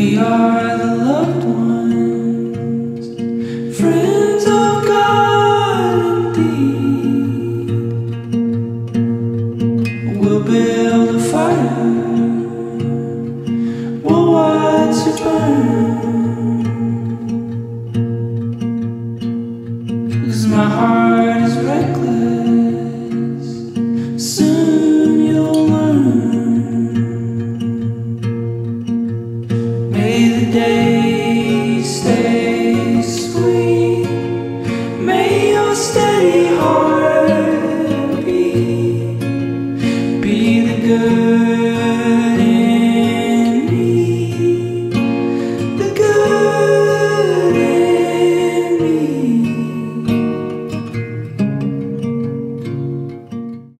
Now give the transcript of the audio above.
We are the loved ones, friends of God indeed. We'll build a fire, we'll watch it burn, 'cause my heart is reckless, soon you'll learn. May the day stay sweet, may your steady heart be the good